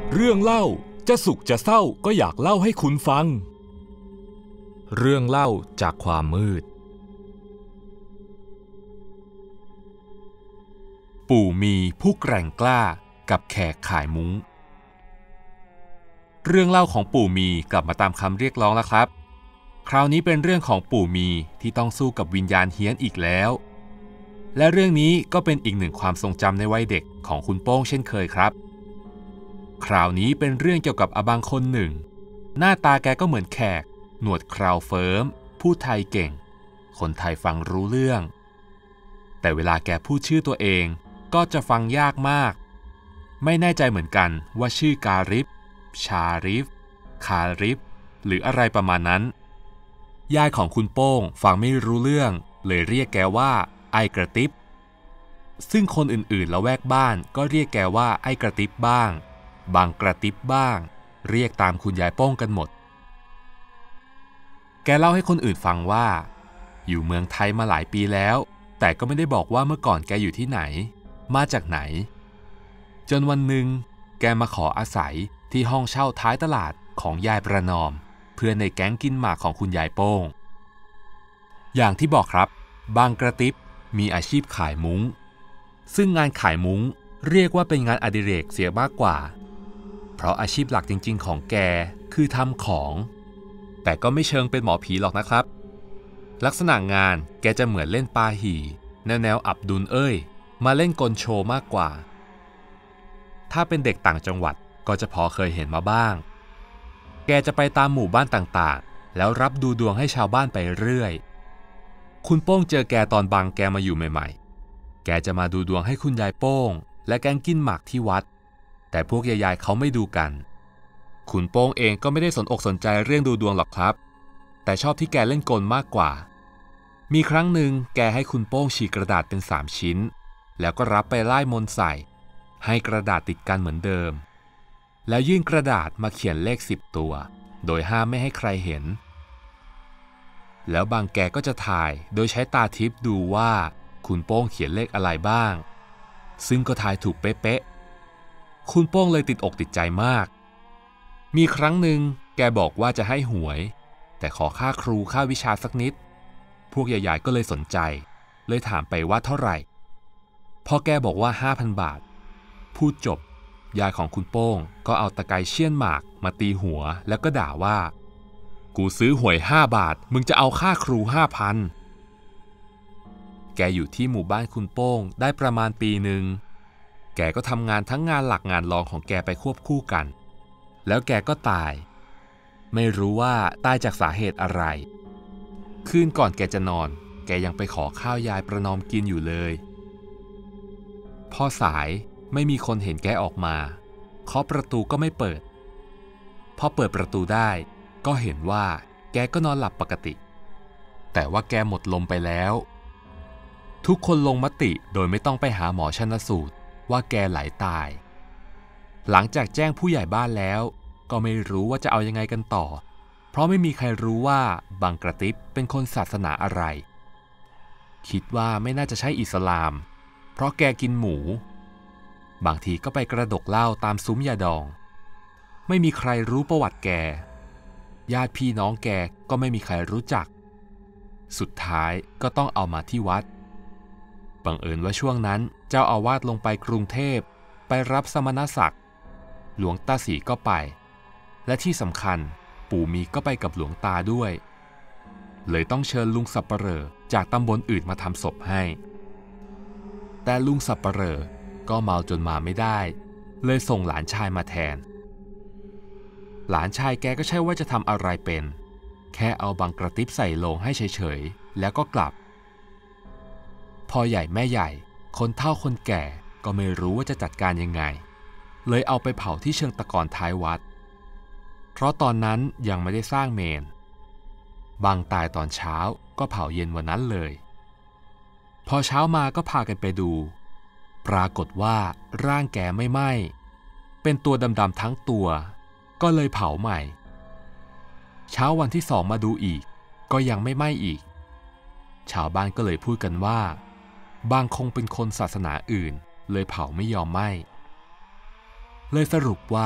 เรื่องเล่าจะสุขจะเศร้าก็อยากเล่าให้คุณฟังเรื่องเล่าจากความมืดปู่มีผู้แกร่งกล้ากับแขกขายมุ้งเรื่องเล่าของปู่มีกลับมาตามคำเรียกร้องแล้วครับคราวนี้เป็นเรื่องของปู่มีที่ต้องสู้กับวิญญาณเฮี้ยนอีกแล้วและเรื่องนี้ก็เป็นอีกหนึ่งความทรงจำในวัยเด็กของคุณโป้งเช่นเคยครับคราวนี้เป็นเรื่องเกี่ยวกับอบังคนหนึ่งหน้าตาแกก็เหมือนแขกหนวดเคราเฟิร์มพูดไทยเก่งคนไทยฟังรู้เรื่องแต่เวลาแกพูดชื่อตัวเองก็จะฟังยากมากไม่แน่ใจเหมือนกันว่าชื่อการิฟชาริฟคาริฟหรืออะไรประมาณนั้นยายของคุณโป้งฟังไม่รู้เรื่องเลยเรียกแกว่าไอ้กระติบซึ่งคนอื่นๆละแวกบ้านก็เรียกแกว่าไอ้กระติบบ้างบางกระติบบ้างเรียกตามคุณยายโป้งกันหมดแกเล่าให้คนอื่นฟังว่าอยู่เมืองไทยมาหลายปีแล้วแต่ก็ไม่ได้บอกว่าเมื่อก่อนแกอยู่ที่ไหนมาจากไหนจนวันหนึ่งแกมาขออาศัยที่ห้องเช่าท้ายตลาดของยายประนอมเพื่อนในแก๊งกินหมากของคุณยายโป้งอย่างที่บอกครับบางกระติบมีอาชีพขายมุ้งซึ่งงานขายมุ้งเรียกว่าเป็นงานอดิเรกเสียมากกว่าเพราะอาชีพหลักจริงๆของแกคือทำของแต่ก็ไม่เชิงเป็นหมอผีหรอกนะครับลักษณะงานแกจะเหมือนเล่นปาหี่แนวอับดุลมาเล่นกลโชว์มากกว่าถ้าเป็นเด็กต่างจังหวัดก็จะพอเคยเห็นมาบ้างแกจะไปตามหมู่บ้านต่างๆแล้วรับดูดวงให้ชาวบ้านไปเรื่อยคุณโป้งเจอแกตอนบางแกมาอยู่ใหม่ๆแกจะมาดูดวงให้คุณยายโป้งและแก๊งกินหมากที่วัดแต่พวกยายๆเขาไม่ดูกันคุณโป้งเองก็ไม่ได้สนอกสนใจเรื่องดูดวงหรอกครับแต่ชอบที่แกเล่นกลมากกว่ามีครั้งหนึ่งแกให้คุณโป้งฉีกกระดาษเป็น3ชิ้นแล้วก็รับไปไล่มนต์ใส่ให้กระดาษติดกันเหมือนเดิมแล้วยื่นกระดาษมาเขียนเลข10ตัวโดยห้ามไม่ให้ใครเห็นแล้วบางแกก็จะถ่ายโดยใช้ตาทิพย์ดูว่าคุณโป้งเขียนเลขอะไรบ้างซึ่งก็ถ่ายถูกเป๊ะๆคุณโป้งเลยติดอกติดใจมากมีครั้งหนึ่งแกบอกว่าจะให้หวยแต่ขอค่าครูค่าวิชาสักนิดพวกยายๆก็เลยสนใจเลยถามไปว่าเท่าไหร่พอแกบอกว่า 5,000 บาทพูดจบยายของคุณโป้งก็เอาตะไคร้เชี่ยนหมากมาตีหัวแล้วก็ด่าว่ากูซื้อหวย5 บาทมึงจะเอาค่าครู 5,000 แกอยู่ที่หมู่บ้านคุณโป้งได้ประมาณปีหนึ่งแกก็ทำงานทั้งงานหลักงานรองของแกไปควบคู่กันแล้วแกก็ตายไม่รู้ว่าตายจากสาเหตุอะไรคืนก่อนแกจะนอนแกยังไปขอข้าวยายประนอมกินอยู่เลยพอสายไม่มีคนเห็นแกออกมาเคาะประตูก็ไม่เปิดพอเปิดประตูได้ก็เห็นว่าแกก็นอนหลับปกติแต่ว่าแกหมดลมไปแล้วทุกคนลงมติโดยไม่ต้องไปหาหมอชันสูตรว่าแกไหลตายหลังจากแจ้งผู้ใหญ่บ้านแล้วก็ไม่รู้ว่าจะเอายังไงกันต่อเพราะไม่มีใครรู้ว่าบางกระติบเป็นคนศาสนาอะไรคิดว่าไม่น่าจะใช่อิสลามเพราะแกกินหมูบางทีก็ไปกระดกเหล้าตามซุ้มยาดองไม่มีใครรู้ประวัติแกญาติพี่น้องแกก็ไม่มีใครรู้จักสุดท้ายก็ต้องเอามาที่วัดบังเอิญว่าช่วงนั้นเจ้าอาวาสลงไปกรุงเทพไปรับสมณศักดิ์หลวงตาศรีก็ไปและที่สำคัญปู่มีก็ไปกับหลวงตาด้วยเลยต้องเชิญลุงสับปะเหร่อจากตำบลอื่นมาทำศพให้แต่ลุงสับปะเหร่อก็เมาจนมาไม่ได้เลยส่งหลานชายมาแทนหลานชายแกก็ใช่ว่าจะทำอะไรเป็นแค่เอาบางกระติบใส่โลงให้เฉยๆแล้วก็กลับพ่อใหญ่แม่ใหญ่คนเฒ่าคนแก่ก็ไม่รู้ว่าจะจัดการยังไงเลยเอาไปเผาที่เชิงตะกอนท้ายวัดเพราะตอนนั้นยังไม่ได้สร้างเมนบางตายตอนเช้าก็เผาเย็นวันนั้นเลยพอเช้ามาก็พากันไปดูปรากฏว่าร่างแกไม่ไหม้เป็นตัวดำๆทั้งตัวก็เลยเผาใหม่เช้าวันที่2มาดูอีกก็ยังไม่ไหม้อีกชาวบ้านก็เลยพูดกันว่าบางคงเป็นคนศาสนาอื่นเลยเผาไม่ยอมไหม้เลยสรุปว่า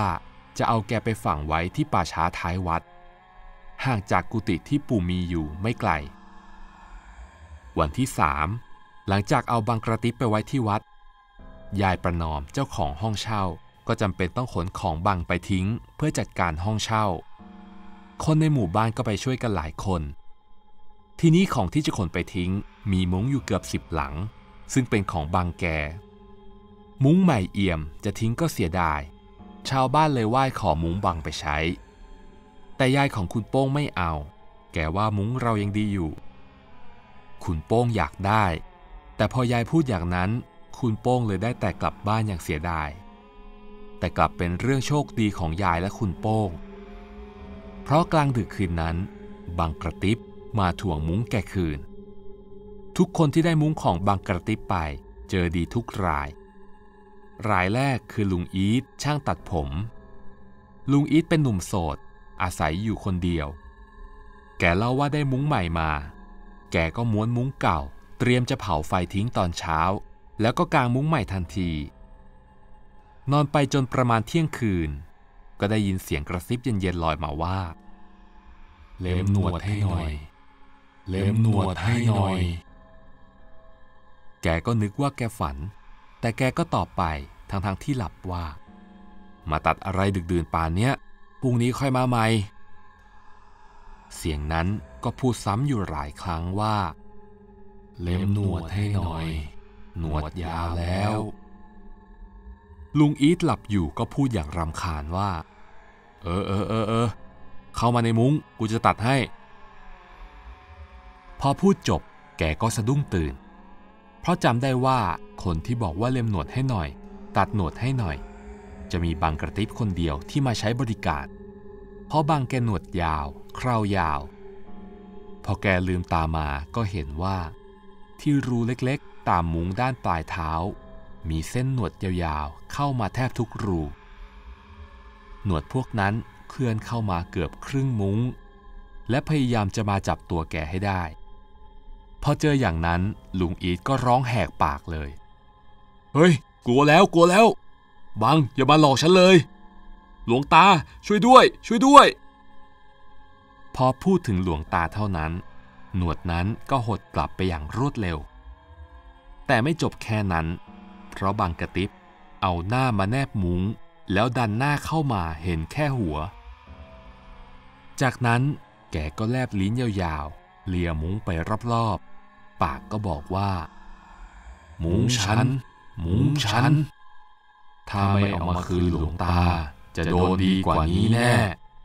จะเอาแกไปฝังไว้ที่ป่าช้าท้ายวัดห่างจากกุฏิที่ปู่มีอยู่ไม่ไกลวันที่3หลังจากเอาบังกระติ๊บไปไว้ที่วัดยายประนอมเจ้าของห้องเช่าก็จำเป็นต้องขนของบังไปทิ้งเพื่อจัดการห้องเช่าคนในหมู่บ้านก็ไปช่วยกันหลายคนทีนี้ของที่จะขนไปทิ้งมีมุ้งอยู่เกือบ10 หลังซึ่งเป็นของบังแกมุ้งใหม่เอี่ยมจะทิ้งก็เสียดายชาวบ้านเลยไหว้ขอมุ้งบังไปใช้แต่ยายของคุณโป้งไม่เอาแกว่ามุ้งเรายังดีอยู่คุณโป้งอยากได้แต่พอยายพูดอย่างนั้นคุณโป้งเลยได้แต่กลับบ้านอย่างเสียดายแต่กลับเป็นเรื่องโชคดีของยายและคุณโป้งเพราะกลางดึกคืนนั้นบังกระติ๊บมาทวงมุ้งแกคืนทุกคนที่ได้มุ้งของบังกระติ๊บไปเจอดีทุกรายแรกคือลุงอีทช่างตัดผมลุงอีทเป็นหนุ่มโสดอาศัยอยู่คนเดียวแกเล่าว่าได้มุ้งใหม่มาแกก็ม้วนมุ้งเก่าเตรียมจะเผาไฟทิ้งตอนเช้าแล้วก็กางมุ้งใหม่ทันทีนอนไปจนประมาณเที่ยงคืนก็ได้ยินเสียงกระซิบเย็นๆลอยมาว่าเล็มหนวดให้หน่อยเล็มหนวดให้หน่อยแกก็นึกว่าแกฝันแต่แกก็ตอบไปทั้งที่หลับว่ามาตัดอะไรดึกดื่นป่านเนี้ยพรุ่งนี้ค่อยมาใหม่เสียงนั้นก็พูดซ้ำอยู่หลายครั้งว่าเล็มหนวดให้หน่อยหนวดยาวแล้วลุงอีทหลับอยู่ก็พูดอย่างรำคาญว่าเออเข้ามาในมุ้งกูจะตัดให้พอพูดจบแกก็สะดุ้งตื่นเพราะจำได้ว่าคนที่บอกว่าเล็มหนวดให้หน่อยตัดหนวดให้หน่อยจะมีบังกระติ๊บคนเดียวที่มาใช้บริการเพราะบังแกหนวดยาวคราวยาวพอแกลืมตามาก็เห็นว่าที่รูเล็กๆตามมุ้งด้านปลายเท้ามีเส้นหนวดยาวๆเข้ามาแทบทุกรูหนวดพวกนั้นเคลื่อนเข้ามาเกือบครึ่งมุ้งและพยายามจะมาจับตัวแกให้ได้พอเจออย่างนั้นลุงอีทก็ร้องแหกปากเลยเฮ้ยกลัวแล้วบังอย่ามาหลอกฉันเลยหลวงตาช่วยด้วยพอพูดถึงหลวงตาเท่านั้นหนวดนั้นก็หดกลับไปอย่างรวดเร็วแต่ไม่จบแค่นั้นเพราะบังกระติ๊บเอาหน้ามาแนบมุ้งแล้วดันหน้าเข้ามาเห็นแค่หัวจากนั้นแกก็แลบลิ้นยาวๆเลียมุ้งไปรอบๆปากก็บอกว่ามุ้งฉันถ้าไม่เอามาคืนหลวงตาจะโดนดีกว่านี้แน่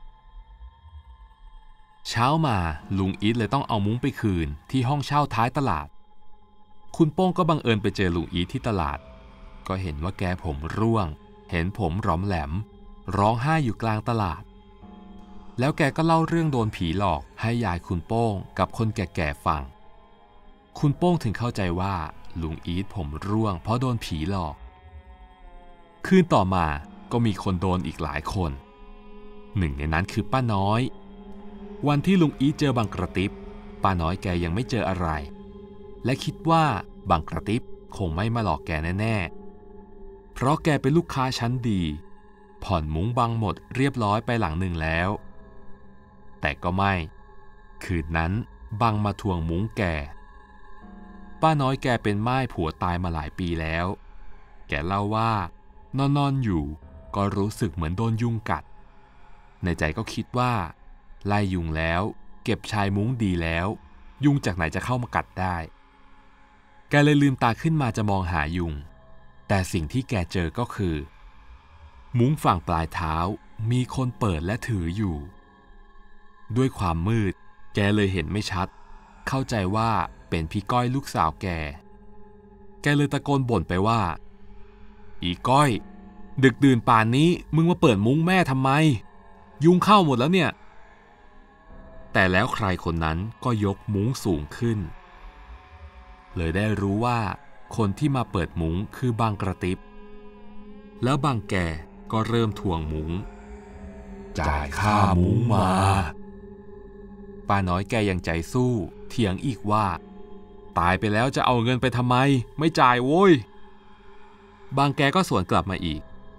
เช้ามาลุงอีทเลยต้องเอามุ้งไปคืนที่ห้องเช่าท้ายตลาดคุณโป้งก็บังเอิญไปเจอลุงอีทที่ตลาดก็เห็นว่าแกผมร่วงเห็นผมหรอมแหลมร้องไห้อยู่กลางตลาดแล้วแกก็เล่าเรื่องโดนผีหลอกให้ยายคุณโป้งกับคนแก่ๆฟังคุณโป้งถึงเข้าใจว่าลุงอีทผมร่วงเพราะโดนผีหลอกคืนต่อมาก็มีคนโดนอีกหลายคนหนึ่งในนั้นคือป้าน้อยวันที่ลุงอีทเจอบังกระติ๊บป้าน้อยแกยังไม่เจออะไรและคิดว่าบังกระติ๊บคงไม่มาหลอกแกแน่ๆเพราะแกเป็นลูกค้าชั้นดีผ่อนมุ้งบังหมดเรียบร้อยไปหลังหนึ่งแล้วแต่ก็ไม่คืนนั้นบังมาทวงมุ้งแกป้าน้อยแกเป็นม่ายผัวตายมาหลายปีแล้วแกเล่าว่านอนอยู่ก็รู้สึกเหมือนโดนยุงกัดในใจก็คิดว่าไล่ยุงแล้วเก็บชายมุ้งดีแล้วยุงจากไหนจะเข้ามากัดได้แกเลยลืมตาขึ้นมาจะมองหายุงแต่สิ่งที่แกเจอก็คือมุ้งฝั่งปลายเท้ามีคนเปิดและถืออยู่ด้วยความมืดแกเลยเห็นไม่ชัดเข้าใจว่าเป็นพี่ก้อยลูกสาวแกเลยตะโกนบ่นไปว่าอีก้อยดึกดื่นป่านนี้มึงมาเปิดมุ้งแม่ทำไมยุงเข้าหมดแล้วเนี่ยแต่แล้วใครคนนั้นก็ยกมุ้งสูงขึ้นเลยได้รู้ว่าคนที่มาเปิดมุ้งคือบังกระติ๊บแล้วบังแกก็เริ่มทวงมุ้งจ่ายค่ามุ้งมาป้าน้อยแกยังใจสู้เถียงอีกว่าตายไปแล้วจะเอาเงินไปทำไมไม่จ่ายโว้ยบางแกก็สวนกลับมาอีก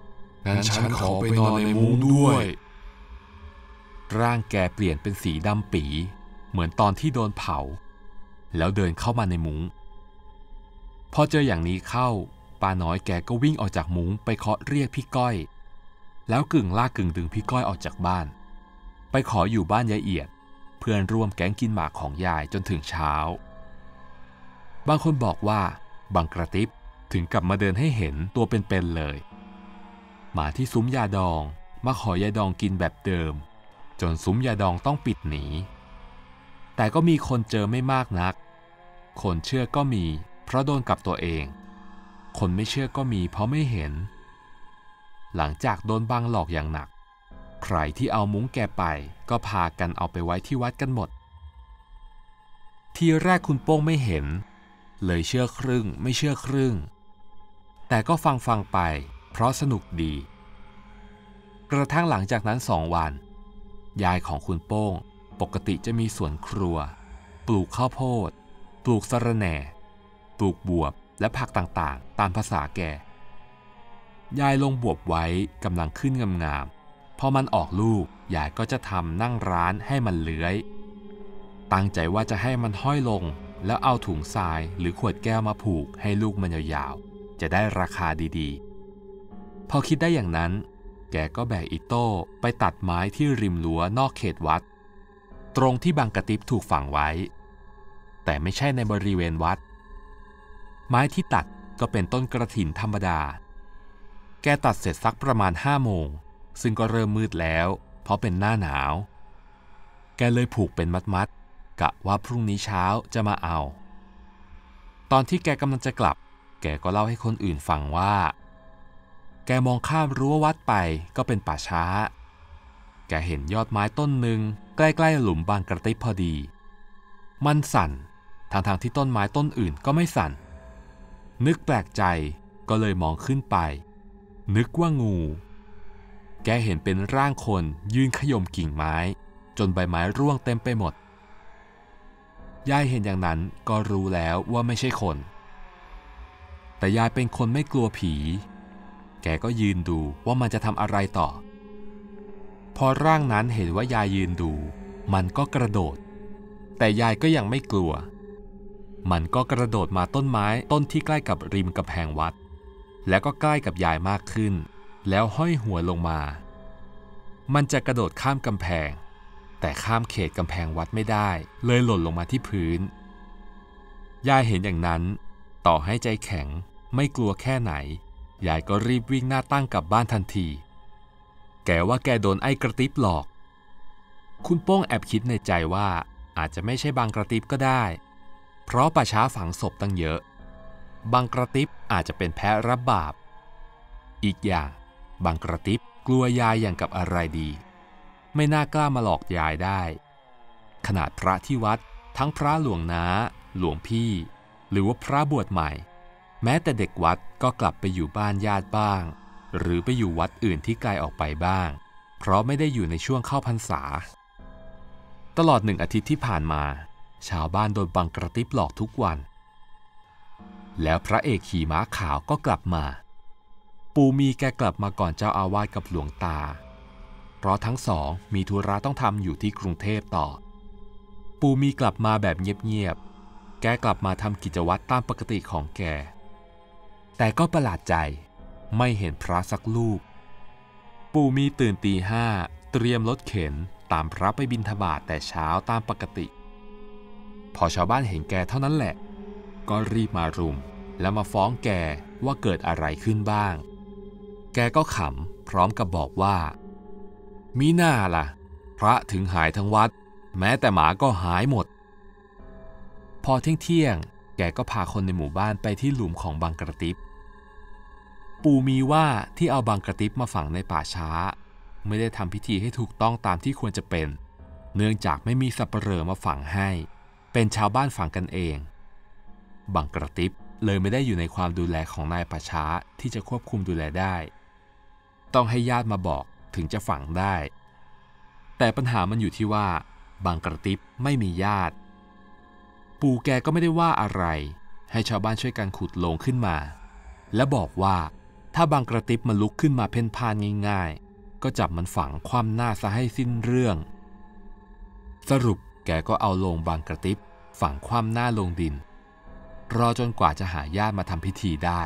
งั้นฉันขอไปนอนในมุ้งด้วยร่างแกเปลี่ยนเป็นสีดำปี๋เหมือนตอนที่โดนเผาแล้วเดินเข้ามาในมุ้งพอเจออย่างนี้เข้าป้าน้อยแกก็วิ่งออกจากมุ้งไปเคาะเรียกพี่ก้อยแล้วกึ่งลากกึ่งดึงพี่ก้อยออกจากบ้านไปขออยู่บ้านยายเอียดเพื่อนร่วมแก๊งกินหมากของยายจนถึงเช้าบางคนบอกว่าบังกระติบถึงกลับมาเดินให้เห็นตัวเป็นๆเลยหมาที่ซุ้มยาดองมาขอยาดองกินแบบเดิมจนซุ้มยาดองต้องปิดหนีแต่ก็มีคนเจอไม่มากนักคนเชื่อก็มีเพราะโดนกับตัวเองคนไม่เชื่อก็มีเพราะไม่เห็นหลังจากโดนบังหลอกอย่างหนักใครที่เอามุ้งแกไปก็พากันเอาไปไว้ที่วัดกันหมดทีแรกคุณโป้งไม่เห็นเลยเชื่อครึ่งไม่เชื่อครึ่งแต่ก็ฟังไปเพราะสนุกดีกระทั่งหลังจากนั้น2 วันยายของคุณโป้งปกติจะมีสวนครัวปลูกข้าวโพดปลูกสะระแหน่ปลูกบวบและผักต่างๆตามภาษาแกยายลงบวบไว้กำลังขึ้นงามๆพอมันออกลูกยายก็จะทำนั่งร้านให้มันเลื้อยตั้งใจว่าจะให้มันห้อยลงแล้วเอาถุงทรายหรือขวดแก้วมาผูกให้ลูกมันยาวๆจะได้ราคาดีๆพอคิดได้อย่างนั้นแกก็แบกอิโต้ไปตัดไม้ที่ริมรั้วนอกเขตวัดตรงที่บังกระติบถูกฝังไว้แต่ไม่ใช่ในบริเวณวัดไม้ที่ตัดก็เป็นต้นกระถินธรรมดาแกตัดเสร็จสักประมาณ5 โมงซึ่งก็เริ่มมืดแล้วเพราะเป็นหน้าหนาวแกเลยผูกเป็นมัดๆกะว่าพรุ่งนี้เช้าจะมาเอาตอนที่แกกำลังจะกลับแกก็เล่าให้คนอื่นฟังว่าแกมองข้ามรั้ววัดไปก็เป็นป่าช้าแกเห็นยอดไม้ต้นหนึ่งใกล้ๆหลุมบางกระติบพอดีมันสั่นทางที่ต้นไม้ต้นอื่นก็ไม่สั่นนึกแปลกใจก็เลยมองขึ้นไปนึกว่างูแกเห็นเป็นร่างคนยืนขย่มกิ่งไม้จนใบไม้ร่วงเต็มไปหมดยายเห็นอย่างนั้นก็รู้แล้วว่าไม่ใช่คนแต่ยายเป็นคนไม่กลัวผีแกก็ยืนดูว่ามันจะทำอะไรต่อพอร่างนั้นเห็นว่ายายยืนดูมันก็กระโดดแต่ยายก็ยังไม่กลัวมันก็กระโดดมาต้นไม้ต้นที่ใกล้กับริมกำแพงวัดแล้วก็ใกล้กับยายมากขึ้นแล้วห้อยหัวลงมามันจะกระโดดข้ามกำแพงแต่ข้ามเขตกำแพงวัดไม่ได้เลยหล่นลงมาที่พื้นยายเห็นอย่างนั้นต่อให้ใจแข็งไม่กลัวแค่ไหนยายก็รีบวิ่งหน้าตั้งกลับบ้านทันทีแกว่าแกโดนไอ้กระติบหลอกคุณโป้งแอบคิดในใจว่าอาจจะไม่ใช่บางกระติบก็ได้เพราะป่าช้าฝังศพตั้งเยอะบางกระติบอาจจะเป็นแพ้รับบาปอีกอย่างบางกระติบกลัวยายอย่างกับอะไรดีไม่น่ากล้ามาหลอกยายได้ขนาดพระที่วัดทั้งพระหลวงน้าหลวงพี่หรือว่าพระบวชใหม่แม้แต่เด็กวัดก็กลับไปอยู่บ้านญาติบ้างหรือไปอยู่วัดอื่นที่ไกลออกไปบ้างเพราะไม่ได้อยู่ในช่วงเข้าพรรษาตลอด1 อาทิตย์ที่ผ่านมาชาวบ้านโดนบังกระติบหลอกทุกวันแล้วพระเอกขี่ม้าขาวก็กลับมาปู่มีแกกลับมาก่อนเจ้าอาวาสกับหลวงตาเพราะทั้งสองมีธุระต้องทำอยู่ที่กรุงเทพต่อปู่มีกลับมาแบบเงียบๆแกกลับมาทำกิจวัตรตามปกติของแกแต่ก็ประหลาดใจไม่เห็นพระสักรูปปู่มีตื่นตี 5เตรียมรถเข็นตามพระไปบิณฑบาตแต่เช้าตามปกติพอชาวบ้านเห็นแกเท่านั้นแหละก็รีบมารุมแล้วมาฟ้องแกว่าเกิดอะไรขึ้นบ้างแกก็ขำพร้อมกับบอกว่ามีหน้าล่ะพระถึงหายทั้งวัดแม้แต่หมาก็หายหมดพอเที่ยงแกก็พาคนในหมู่บ้านไปที่หลุมของบางกระติบปู่มีว่าที่เอาบางกระติบมาฝังในป่าช้าไม่ได้ทำพิธีให้ถูกต้องตามที่ควรจะเป็นเนื่องจากไม่มีสับปะเหร่อมาฝังให้เป็นชาวบ้านฝังกันเองบางกระติบเลยไม่ได้อยู่ในความดูแลของนายป่าช้าที่จะควบคุมดูแลได้ต้องให้ญาติมาบอกถึงจะฝังได้แต่ปัญหามันอยู่ที่ว่าบางกระติบไม่มีญาติปู่แกก็ไม่ได้ว่าอะไรให้ชาวบ้านช่วยกันขุดโลงขึ้นมาและบอกว่าถ้าบางกระติบมันลุกขึ้นมาเพ่นพ่านง่ายๆก็จับมันฝังคว่ำหน้าซะให้สิ้นเรื่องสรุปแกก็เอาโลงบางกระติบฝังคว่ำหน้าลงดินรอจนกว่าจะหาญาติมาทำพิธีได้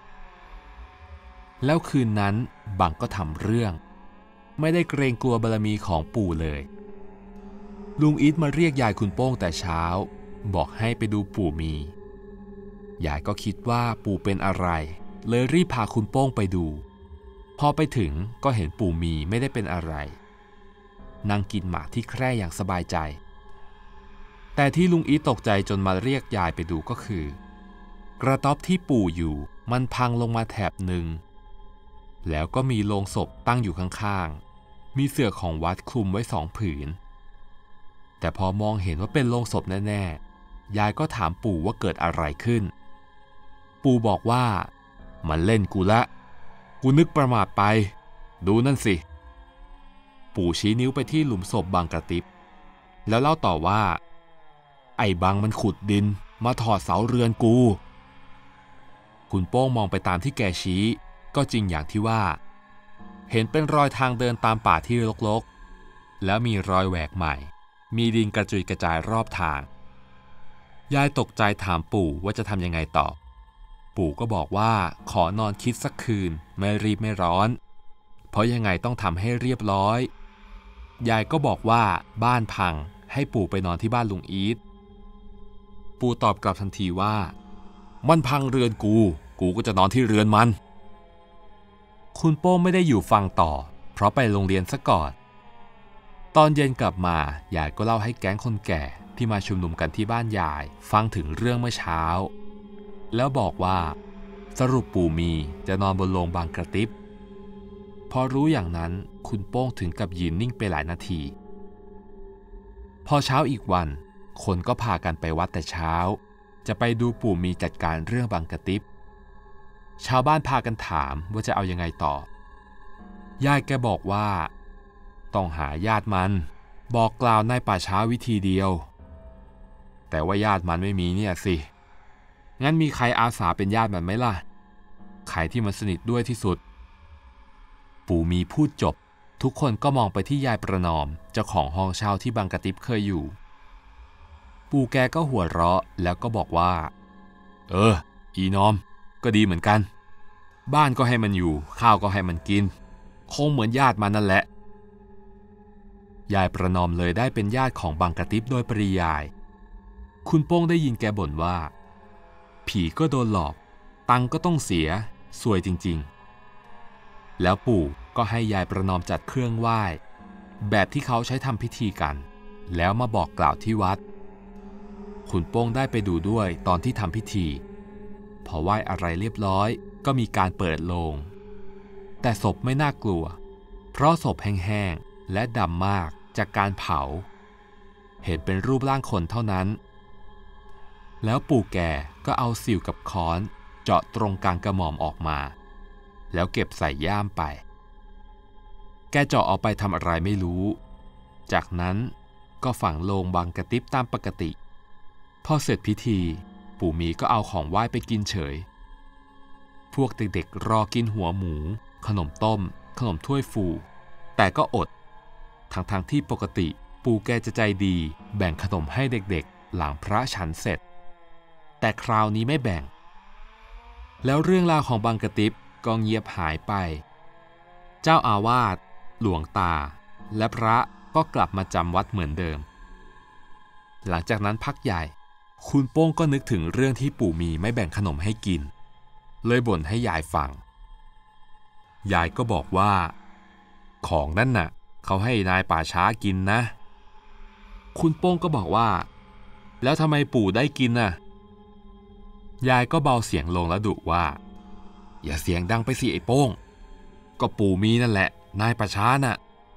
แล้วคืนนั้นบังก็ทำเรื่องไม่ได้เกรงกลัวบารมีของปู่เลยลุงอีทมาเรียกยายคุณโป้งแต่เช้าบอกให้ไปดูปู่มียายก็คิดว่าปู่เป็นอะไรเลยรีบพาคุณโป้งไปดูพอไปถึงก็เห็นปู่มีไม่ได้เป็นอะไรนั่งกินหมากที่แคร่อย่างสบายใจแต่ที่ลุงอีทตกใจจนมาเรียกยายไปดูก็คือกระต๊อบที่ปู่อยู่มันพังลงมาแถบหนึ่งแล้วก็มีโลงศพตั้งอยู่ข้างๆมีเสื่อของวัดคลุมไว้2 ผืนแต่พอมองเห็นว่าเป็นโลงศพแน่ๆยายก็ถามปู่ว่าเกิดอะไรขึ้นปู่บอกว่ามันเล่นกูละกูนึกประมาทไปดูนั่นสิปู่ชี้นิ้วไปที่หลุมศพบางกระติบแล้วเล่าต่อว่าไอ้บางมันขุดดินมาถอดเสาเรือนกูคุณโป้งมองไปตามที่แกชี้ก็จริงอย่างที่ว่าเห็นเป็นรอยทางเดินตามป่าที่รกๆแล้วมีรอยแหวกใหม่มีดินกระจุยกระจายรอบทางยายตกใจถามปู่ว่าจะทำยังไงต่อปู่ก็บอกว่าขอนอนคิดสักคืนไม่รีบไม่ร้อนเพราะยังไงต้องทำให้เรียบร้อยยายก็บอกว่าบ้านพังให้ปู่ไปนอนที่บ้านลุงอีทปู่ตอบกลับทันทีว่ามันพังเรือนกูก็จะนอนที่เรือนมันคุณโป้งไม่ได้อยู่ฟังต่อเพราะไปโรงเรียนซะก่อนตอนเย็นกลับมายายก็เล่าให้แก๊งคนแก่ที่มาชุมนุมกันที่บ้านยายฟังถึงเรื่องเมื่อเช้าแล้วบอกว่าสรุปปู่มีจะนอนบนโลงบางกระติบพอรู้อย่างนั้นคุณโป้งถึงกับยืนนิ่งไปหลายนาทีพอเช้าอีกวันคนก็พากันไปวัดแต่เช้าจะไปดูปู่มีจัดการเรื่องบางกระติบชาวบ้านพากันถามว่าจะเอายังไงต่อยายแกบอกว่าต้องหาญาติมันบอกกล่าวนายป่าช้าวิธีเดียวแต่ว่าญาติมันไม่มีเนี่ยสิงั้นมีใครอาสาเป็นญาติมันไหมล่ะใครที่มันสนิทด้วยที่สุดปู่มีพูดจบทุกคนก็มองไปที่ยายประนอมเจ้าของห้องเช่าที่บางกระติบเคยอยู่ปู่แกก็หัวเราะแล้วก็บอกว่าอีน้อมก็ดีเหมือนกันบ้านก็ให้มันอยู่ข้าวก็ให้มันกินคงเหมือนญาติมันนั่นแหละยายประนอมเลยได้เป็นญาติของบางกระติบโดยปริยายคุณโป้งได้ยินแกบ่นว่าผีก็โดนหลอกตังก็ต้องเสียซวยจริงๆแล้วปู่ก็ให้ยายประนอมจัดเครื่องไหว้แบบที่เขาใช้ทำพิธีกันแล้วมาบอกกล่าวที่วัดคุณโป้งได้ไปดูด้วยตอนที่ทำพิธีพอไหว้อะไรเรียบร้อยก็มีการเปิดโลงแต่ศพไม่น่ากลัวเพราะศพแห้งๆและดำมากจากการเผาเห็นเป็นรูปร่างคนเท่านั้นแล้วปู่แกก็เอาสิวกับค้อนเจาะตรงกลางกระหม่อมออกมาแล้วเก็บใส่ย่ามไปแกเจาะเอาไปทำอะไรไม่รู้จากนั้นก็ฝังโลงบางกระติบตามปกติพอเสร็จพิธีปู่มีก็เอาของไหว้ไปกินเฉยพวกเด็กๆรอกินหัวหมูขนมต้มขนมถ้วยฟูแต่ก็อดทั้งที่ปกติปู่แกจะใจดีแบ่งขนมให้เด็กๆหลังพระฉันเสร็จแต่คราวนี้ไม่แบ่งแล้วเรื่องราวของบางกระติบก็เงียบหายไปเจ้าอาวาสหลวงตาและพระก็กลับมาจำวัดเหมือนเดิมหลังจากนั้นพักใหญ่คุณโป้งก็นึกถึงเรื่องที่ปู่มีไม่แบ่งขนมให้กินเลยบ่นให้ยายฟังยายก็บอกว่าของนั่นน่ะเขาให้นายป่าช้ากินนะคุณโป้งก็บอกว่าแล้วทำไมปู่ได้กินน่ะยายก็เบาเสียงลงแล้วดุว่าอย่าเสียงดังไปสิไอ้โป้งก็ปู่มีนั่นแหละนายป่าช้าน่ะ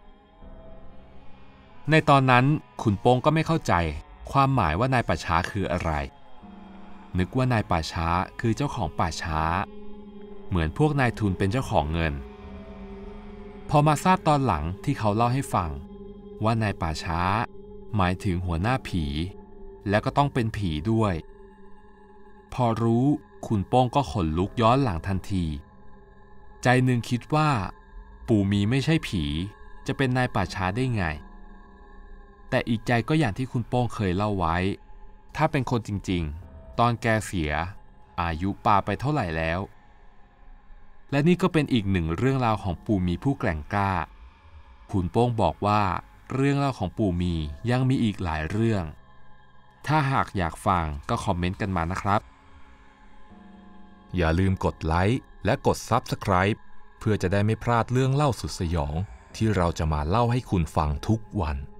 ในตอนนั้นคุณโป้งก็ไม่เข้าใจความหมายว่านายป่าช้าคืออะไรนึกว่านายป่าช้าคือเจ้าของป่าช้าเหมือนพวกนายทุนเป็นเจ้าของเงินพอมาทราบตอนหลังที่เขาเล่าให้ฟังว่านายป่าช้าหมายถึงหัวหน้าผีแล้วก็ต้องเป็นผีด้วยพอรู้คุณโป้งก็ขนลุกย้อนหลังทันทีใจหนึ่งคิดว่าปู่มีไม่ใช่ผีจะเป็นนายป่าช้าได้ไงแต่อีกใจก็อย่างที่คุณโป้งเคยเล่าไว้ถ้าเป็นคนจริงๆตอนแกเสียอายุป่าไปเท่าไหร่แล้วและนี่ก็เป็นอีกหนึ่งเรื่องราวของปู่มีผู้แกร่งกล้าคุณโป้งบอกว่าเรื่องเล่าของปู่มียังมีอีกหลายเรื่องถ้าหากอยากฟังก็คอมเมนต์กันมานะครับอย่าลืมกดไลค์และกด Subscribe เพื่อจะได้ไม่พลาดเรื่องเล่าสุดสยองที่เราจะมาเล่าให้คุณฟังทุกวัน